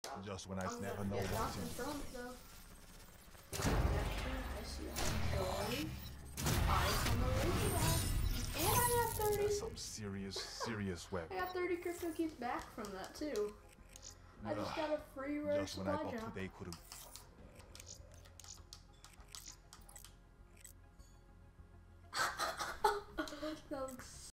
Just when I I'm never gonna know get what knocked in to do. front though. Action, I see how eyes on the radar. And I have 30. That's some serious web. I got 30 crypto keys back from that too. I just got a free rare Just when I supply thought drop. today could have That looks